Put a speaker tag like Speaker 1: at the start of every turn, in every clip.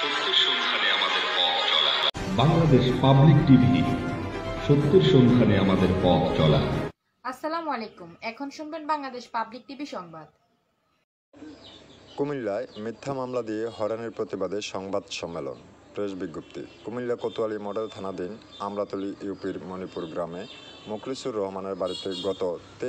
Speaker 1: সত্যের সন্ধানে আমাদের পথ চলা।
Speaker 2: বাংলাদেশ পাবলিক টিভি, সত্যের সন্ধানে আমাদের পথ চলা।
Speaker 3: আসসালামু আলাইকুম, এখন শুনবেন বাংলাদেশ পাবলিক টিভি সংবাদ।
Speaker 4: কুমিল্লায় মিথ্যা মামলা দিয়ে হয়রানির প্রতিবাদে সংবাদ সম্মেলন, প্রেস বিজ্ঞপ্তি। কুমিল্লা কোতোয়ালি মডেল থানাধীন আমরাতলী ইউপির মণিপুর গ্রামে মুখলিসুর রহমানের বাড়িতে গত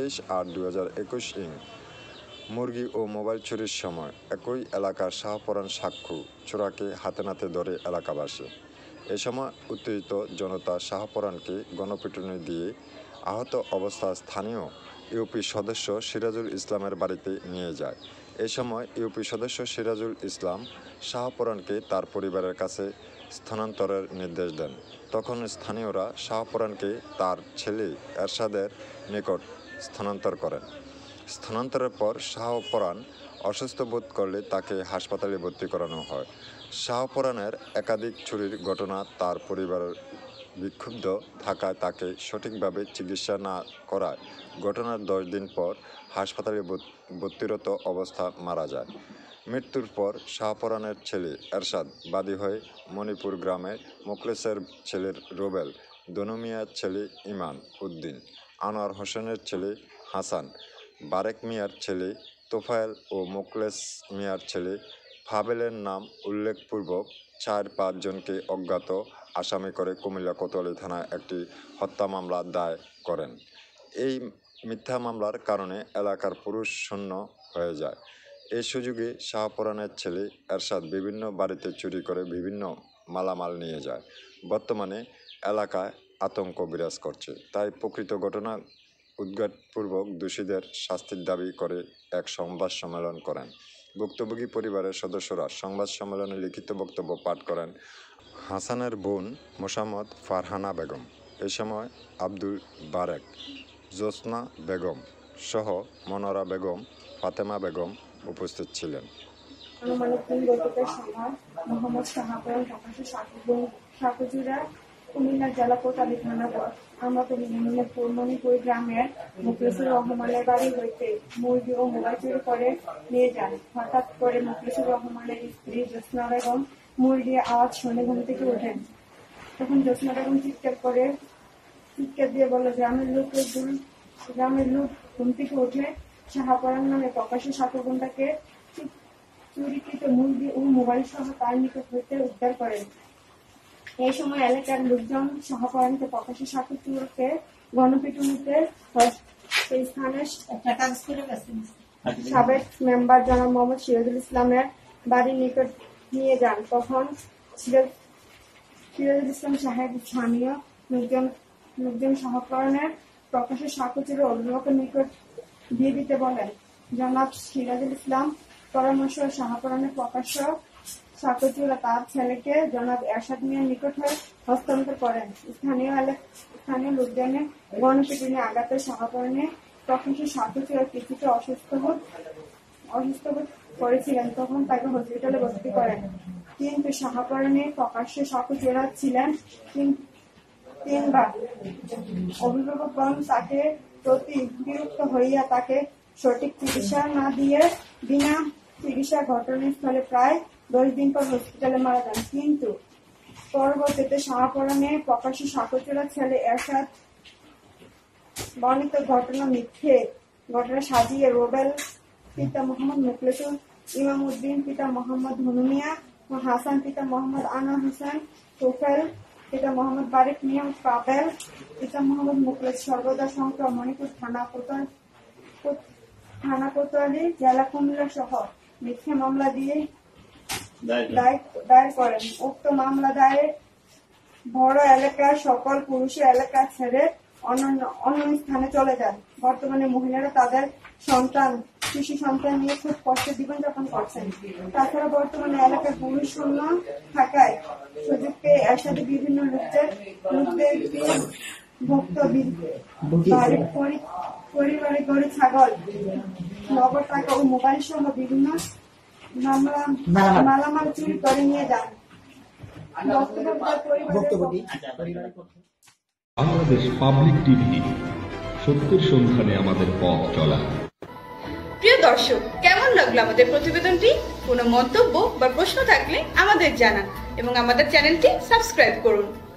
Speaker 4: 23/8/2021 মুরগি ও মোবাইল চুরির সময় একই এলাকার শাহপরান সাক্ষু চোরাকে হাতে নাতে ধরে এলাকাবাসী। এ সময় উত্তেজিত জনতা শাহপরানকে গণপিটুনি দিয়ে আহত অবস্থায় স্থানীয় ইউপি সদস্য সিরাজুল ইসলামের বাড়িতে নিয়ে যায়। এ সময় ইউপি সদস্য সিরাজুল ইসলাম শাহপরানকে তার পরিবারের কাছে স্থানান্তরের নির্দেশ দেন। তখন স্থানীয়রা শাহপরানকে তার ছেলে এরশাদের নিকট স্থানান্তর করেন। স্থানান্তরের পর শাহপরান অসুস্থ বোধ করলে তাকে হাসপাতালে ভর্তি করানো হয়। শাহপরানের একাধিক চুরির ঘটনা তার পরিবারের বিক্ষুব্ধ থাকায় তাকে সঠিকভাবে চিকিৎসা না করায় ঘটনার 10 দিন পর হাসপাতালে ভর্তিরত অবস্থা মারা যায়। মৃত্যুর পর শাহপরানের ছেলে এরশাদ বাদী হয়ে মণিপুর গ্রামের মোখলেসের ছেলে রুবেল, দনু মিয়ার ছেলে ইমান উদ্দিন, আনোয়ার হোসেনের ছেলে হাসান, বারেক মিয়ার ছেলে তোফায়েল ও মোখলেস মিয়ার ছেলে ফাবেলের নাম উল্লেখপূর্বক 4-5 জনকে অজ্ঞাত আসামি করে কুমিল্লা কোতোয়ালি থানায় একটি হত্যা মামলা দায়ের করেন। এই মিথ্যা মামলার কারণে এলাকার পুরুষ শূন্য হয়ে যায়। এই সুযোগে শাহপরানের ছেলে এরশাদ বিভিন্ন বাড়িতে চুরি করে বিভিন্ন মালামাল নিয়ে যায়। বর্তমানে এলাকায় আতঙ্ক বিরাজ করছে। তাই প্রকৃত ঘটনা উদ্ঘাটপূর্বক দোষীদের শাস্তির দাবি করে এক সংবাদ সম্মেলন করেন। ভুক্তভোগী পরিবারের সদস্যরা সংবাদ সম্মেলনে লিখিত বক্তব্য পাঠ করেন। হাসানের বোন মোসাম্মদ ফারহানা বেগম, এ সময় আব্দুল বারেক, জোসনা বেগম সহ মনোরা বেগম, ফাতেমা বেগম উপস্থিত ছিলেন।
Speaker 5: কুমিল্লা জেলা কোতোয়ালি থানা আমরাতলী ইউনিয়নের মণিপুর গ্রামের মুখলিসুর রহমানের বাড়ি হইতে মুরগি ও মোবাইল চুরি করে নিয়ে যান। হঠাৎ করে মুখলিসুর রহমানের স্ত্রী জোসনা বেগম মুরগির আওয়াজ শুনে ঘুম থেকে ওঠেন। তখন জোসনা বেগম চিৎকার দিয়ে বলে, গ্রামের লোক ঘুম থেকে উঠে শাহপরান নামে প্রকাশ্য সাকুগুন্ডাকে চুরিকৃত মুরগি ও মোবাইল সহ তার নিকট হইতে উদ্ধার করেন। এই সময় এলাকার লোকজন শাহপরানকে প্রকাশ্য সাকু চুরকে গণপিটুনিতে সেই স্থানে সাবেক মেম্বার জনাব মোহাম্মদ সিরাজুল ইসলামের বাড়ির নিকট নিয়ে যান। তখন সিরাজুল ইসলাম সাহেব স্থানীয় লোকজন শাহপরানের প্রকাশ্য সাকু চুরে অভিভাবকের নিকট দিয়ে দিতে বলেন। জনাব সিরাজুল ইসলাম পরামর্শ শাহপরানের প্রকাশ্য সাকুচুরা তার ছেলেকে জনাব এরশাদ মিয়ার নিকট হস্তান্তর করেন। স্থানীয় লোকজনের গণপিটুনি আঘাতে শাহপরানে প্রকাশ্য সাকুচুরা কিছুটা অসুস্থ বোধ করেছিলেন। তখন তাকে হসপিটালে ভর্তি করেন। কিন্তু শাহপরানে প্রকাশ্য সাকুচুরা ছিলেন 3 বার। অভিভাবকগণ তাকে প্রতি বিরক্ত হইয়া তাকে সঠিক চিকিৎসা না দিয়ে বিনা চিকিৎসা ঘটনাস্থলে প্রায় 10 দিন পর হসপিটালে মারা যান। কিন্তু পরবর্তীতে শাহপরানে প্রকাশ্য সাকুচুরা ছেলে এরশাদ বর্ণিত ঘটনা মিথ্যে ঘটনা সাজিয়ে রুবেল পিতা মোহাম্মদ মুখলিসুর, ইমাম উদ্দিন পিতা মোহাম্মদ দনু মিয়া ও হাসান পিতা মোহাম্মদ আনোয়ার হোসেন, তোফায়েল পিতা মোহাম্মদ বারেক মিয়া, ফাবেল পিতা মোহাম্মদ মুখলিস সর্বদা সংখ্যা মণিপুর থানা কোতোয়ালি জেলা কুমিল্লা সহ মিথ্যা মামলা দিয়ে দায়ের করেন। উক্ত মামলা দায়ের বড় এলাকার সকল পুরুষ এলাকা ছেড়ে অন্য স্থানে চলে যান। বর্তমানে মহিলারা তাদের শিশু সন্তান নিয়ে খুব কষ্টে জীবনযাপন করছেন। তাছাড়া বর্তমানে এলাকার পুরুষ শূন্য থাকায় সুযোগ পেয়ে একসাথে বিভিন্ন লোকদের ভুক্ত পরিবারে গরু, ছাগল, নগদ টাকা ও মোবাইল সহ বিভিন্ন মালামাল চুরি করে নিয়ে যান।
Speaker 2: বাংলাদেশ পাবলিক টিভি, সত্যের সন্ধানে আমাদের পথ চলা।
Speaker 6: প্রিয় দর্শক, কেমন লাগলো আমাদের প্রতিবেদনটি? কোনো মন্তব্য বা প্রশ্ন থাকলে আমাদের জানান এবং আমাদের চ্যানেলটি সাবস্ক্রাইব করুন।